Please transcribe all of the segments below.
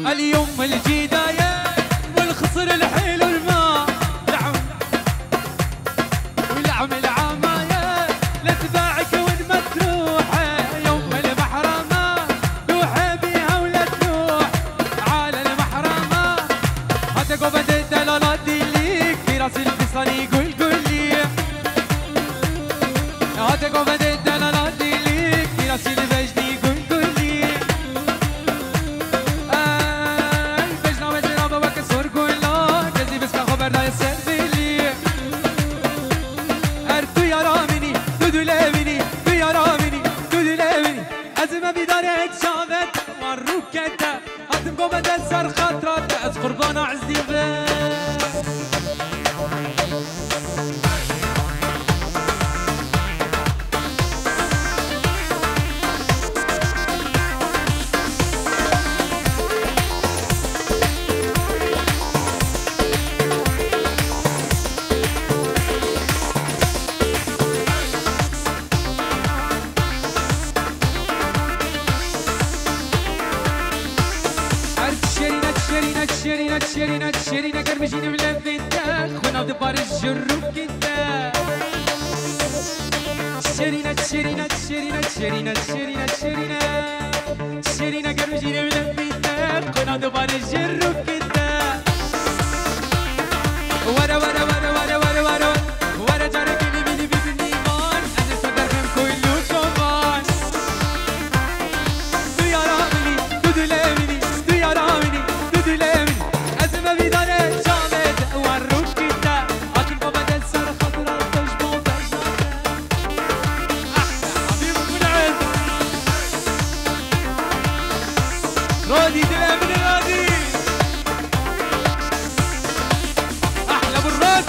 اليوم الجداية والخصر الحيل والماء ولعم العماية لا تباعك وين ما تروح يوم المحرمة لوحي بيها ولا تلوح على المحرمة هاتك وبدأت دلالات ليك في راسي الفصل يقول قول لي هاتك وبدأت دلالات ليك في راسي الفجد يقول قول لي الفجنة وزرابة وكسور قول لا كذي بس كخبر لا يسلبي لي أرتو يا رامني دودو لابني تو يا رامني دودو لابني أزمة بدارة شافت والروكتة هاتم قومة دسر خاطرات أز قربان عزدي بس شيرينا قرمشيني ملفتك خونا ودبار الجروب كده شيرينا قرمشيني ملفتك خونا ودبار الجروب كده ورا ورا ورا ورا ورا ورا ورا جارك اللي بيني بالنيمان انا صدركم كله كمان تو يا رامني دودو لامني تو يا رامني دودو لامني أزمة بدارة شامت والروك كده هاتم بابا دسر خضرا تجمع بجنة أحلى حبيب منعم رودي دلامن رودي أحلى بالرد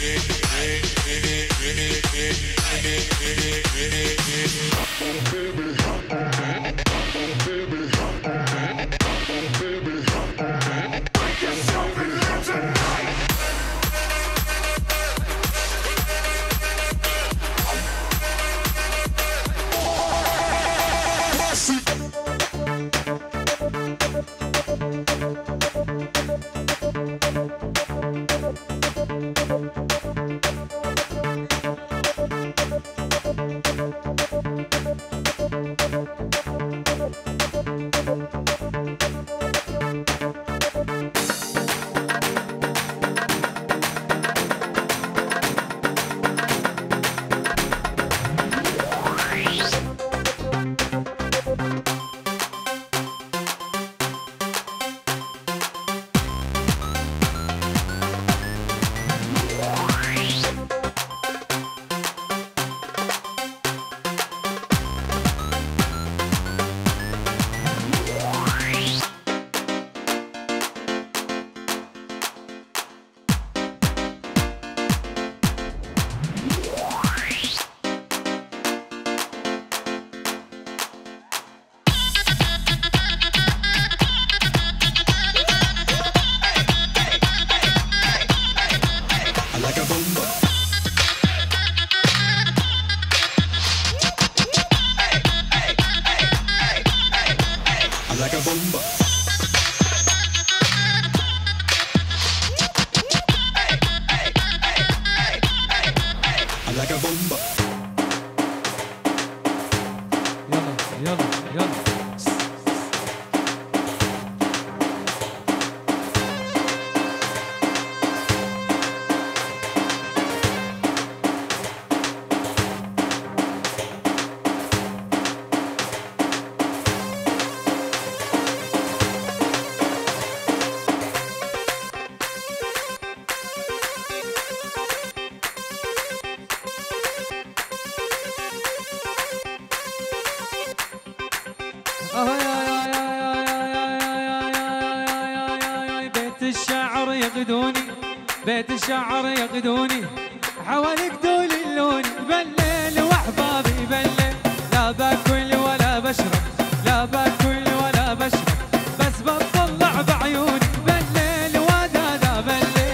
بيت الشعر يقدوني، بيت الشعر يقدوني، حوالي قدول اللون بالليل واحبابي بالليل، لا باكل ولا بشرب، لا باكل ولا بشرب، بس بطلع بعيوني بالليل ودادا بالليل.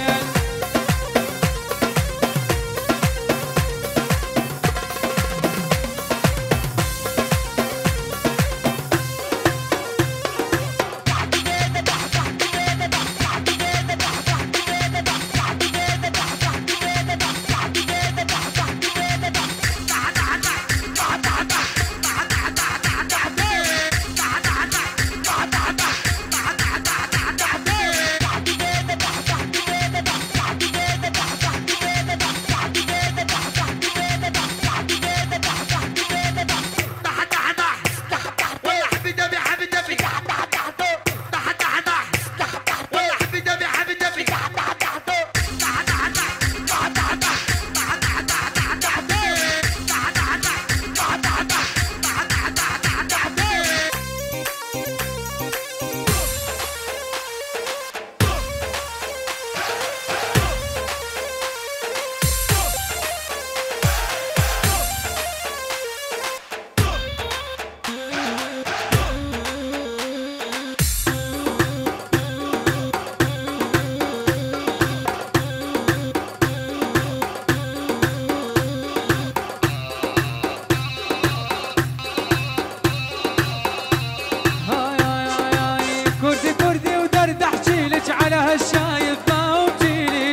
على هالشايب ما وجيلي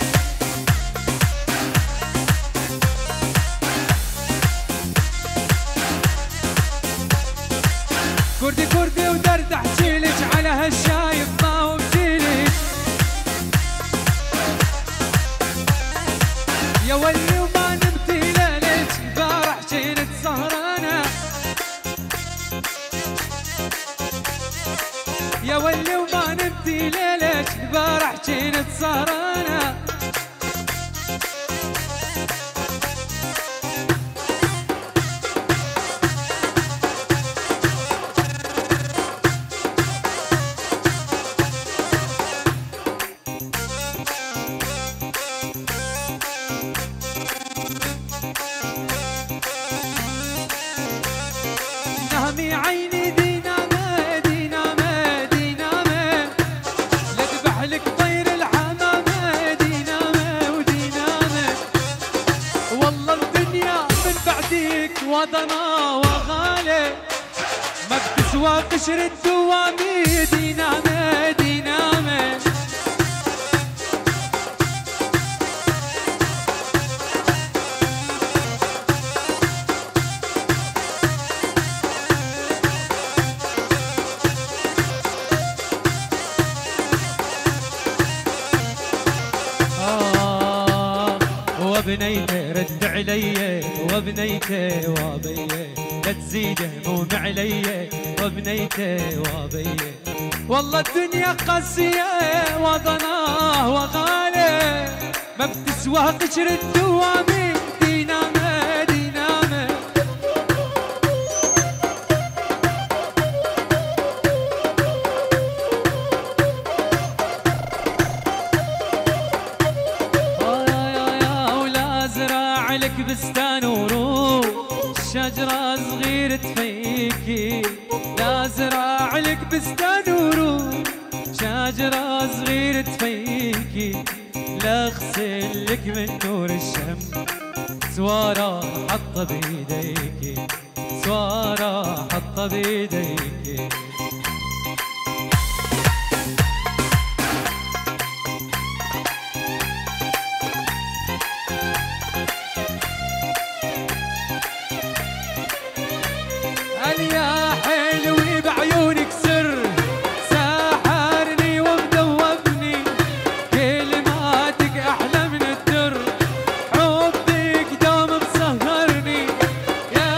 كردي كردي ودرد احجيلك على هالشايب ما وجيلي يا ولي وما نمتي ليلك البارح جينت سهرانه يا ولي وما نمتي ليلك البارح جينت سهرانه تسوى قشر الدوامي دينامه دينامه. وبنيته رد علي وبنيته وابيه لا تزيد هموم علي وبنيته وابيه. والله الدنيا قاسية وضناه وغالي ما بتسوى قشر الدوامي دينامه دينامه. لك بستان وروح شجرة صغيرة تفيكي. لا زراع لك بستان وروح شجرة صغيرة تفيكي. لا اغسل لك من نور الشمس سوارة حطة بيديكي. سوارة حطة بيديكي. يا حلوي بعيونك سر ساحرني ومدوبني. كلماتك احلى من الدر حبك دوم مسهرني. يا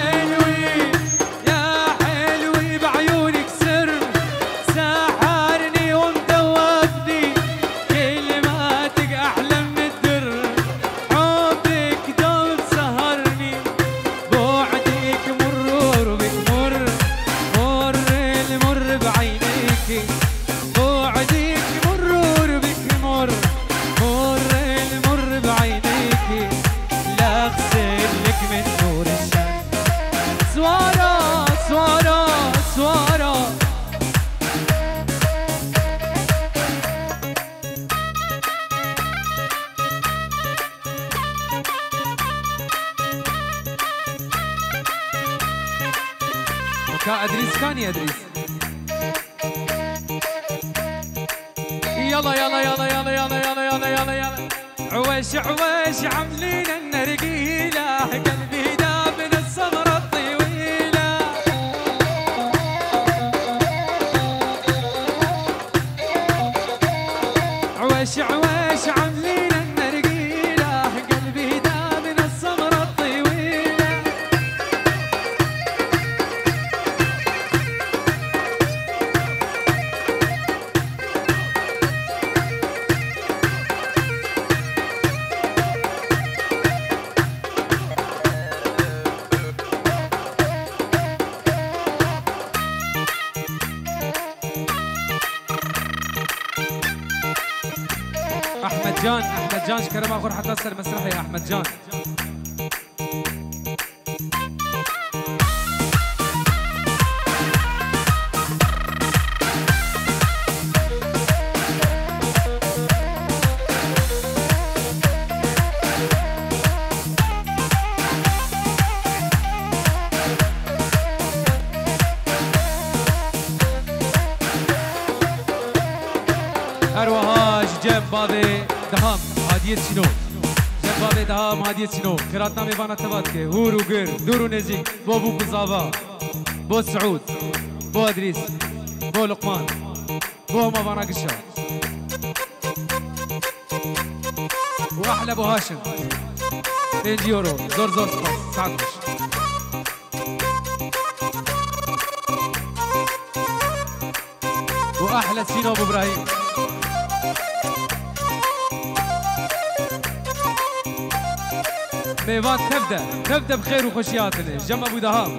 حلوي بعيونك سر ساحرني ومدوبني. كلماتك احلى من الدر حبك دوم مسهرني. بعدك مرور بك مر المر بعينيكي. بعدك مرور بك مر المر بعينيكي. لا اغسل لك من نور الشمس سوارة سوارة سوارة. ادريس كان يا ادريس. يلا يلا يلا يلا يلا يلا يلا يلا يلا. عويش عويش عاملين النرجيله قلبي داب من الصبره الطويله. عويش عويش عاملين النرجيله قلبي داب من الصبره الطويله. احمد جان شكرا اخر حتى هسه المسرح يا احمد جان. اروهاج جنب بابي دهام هدیه چینو. جنب بابي دهام هدیه چینو. خیراتنا میوانه تبات که هور و گر دور و نزیک بو ابو قزابا بو سعود بو ادريس بو لقمان بو موانا قشا واحلى ابو هاشم 2 يورو زور زور سباس ساعد مش. واحلى سينو ابو ابراهيم. ميوان تبدا بخير وخشياتنا جم ابو دهام.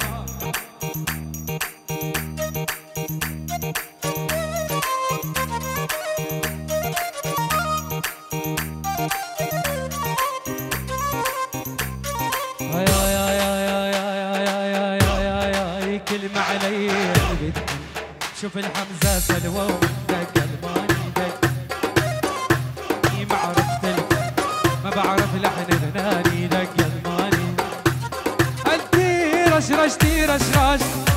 كلمة علي بدكم شوف الحمزة سلوى ومدق الماني دق. ما عرفت ما بعرف لحن الناني دق الماني. التيرش رش تيرش رش